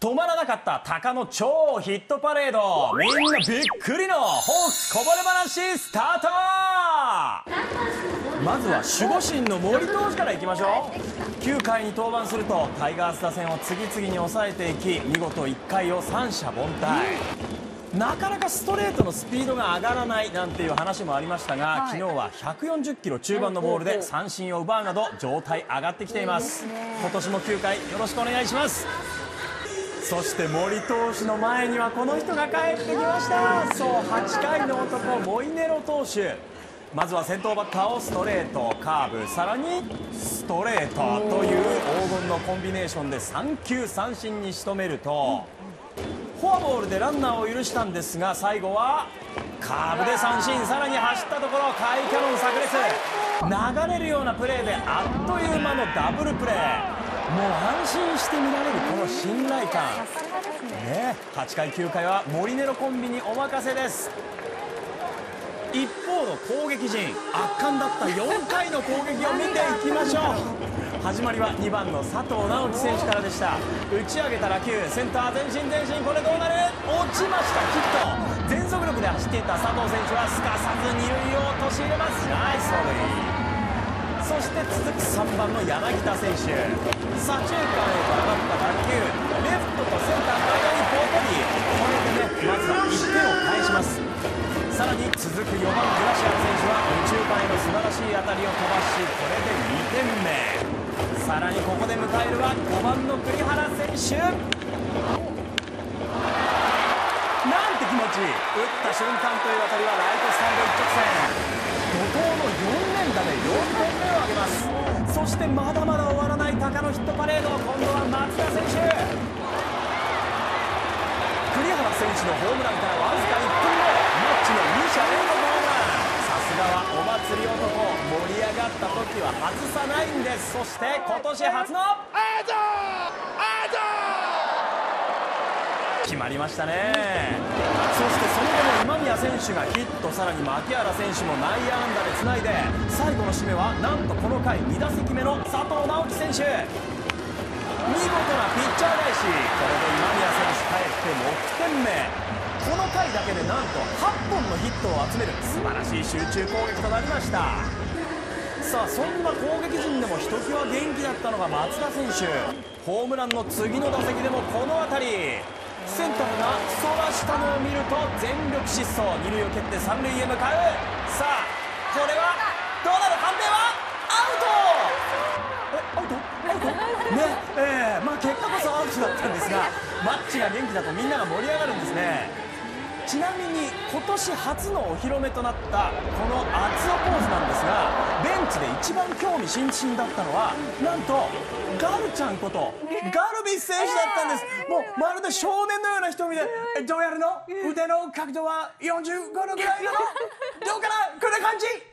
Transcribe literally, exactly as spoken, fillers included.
止まらなかった鷹の超ヒットパレード、みんなびっくりのホークスこぼれ話スタート。まずは守護神の森投手からいきましょう。きゅうかいに登板するとタイガース打線を次々に抑えていき、見事いっかいを三者凡退。なかなかストレートのスピードが上がらないなんていう話もありましたが、はい、昨日はひゃくよんじゅっキロ中盤のボールで三振を奪うなど状態上がってきています。今年もきゅうかいよろしくお願いします。そして森投手の前にはこの人が帰ってきました。そう、はちかいの男モイネロ投手。まずは先頭バッターをストレート、カーブ、さらにストレートという黄金のコンビネーションでさんきゅう三振に仕留めると、フォアボールでランナーを許したんですが、最後はカーブで三振。さらに走ったところ甲斐キャノン炸裂。流れるようなプレーであっという間のダブルプレー。もう安心して見られるこの信頼感、ね、はちかいきゅうかいはモリネロコンビにお任せです。一方の攻撃陣、圧巻だったよんかいの攻撃を見ていきましょう。始まりはにばんの佐藤直樹選手からでした。打ち上げた打球、センター前進前進、これどうなる。落ちました。ヒット。全速力で走っていた佐藤選手はすかさず二塁を陥れます。ナイス盗塁。そして続くさんばんの柳田選手、左中間へと上がった打球、レフトとセンターの間にポトリ。これでね、まずはいってんを返します。さらに続くよんばんグラシアル選手は右中間への素晴らしい当たりを飛ばし、これでにてんめ。さらにここで迎えるはごばんの栗原選手。なんて気持ちいい。打った瞬間という当たりはライトスタンド一直線。怒涛のよんれん打でよんてんめを挙げます。そしてまだまだ終わらない鷹のヒットパレード。今度は松田選手。栗原選手のホームランからわずかいっぷんご、マッチのにしゃ連続ホームラン。さすがはお祭り男。盛り上がった時は外さないんです。そして今年初のアウトアウト決まりましたね。そしてその後も今宮選手がヒット、さらに牧原選手も内野安打でつないで、最後の締めはなんとこの回に打席目の佐藤直樹選手。見事なピッチャー返し。これで今宮選手帰ってろくてんめ。この回だけでなんとはっぽんのヒットを集める素晴らしい集中攻撃となりました。さあ、そんな攻撃陣でもひときわ元気だったのが松田選手。ホームランの次の打席でもこの当たり。センターがそらしたのを見ると全力疾走、二塁を蹴って三塁へ向かう。さあこれはどうなる。判定はアウト。えアウトアウトねえー、まあ結果こそアウトだったんですが、マッチが元気だとみんなが盛り上がるんですね。ちなみに今年初のお披露目となったこの熱男ポーズなんですが、ベンチで一番興味津々だったのはなんとガルちゃんことガルビス選手だったんです。もうまるで少年のような瞳で、どうやるの、腕の角度はよんじゅうごどぐらいなの、どうかな、こんな感じ。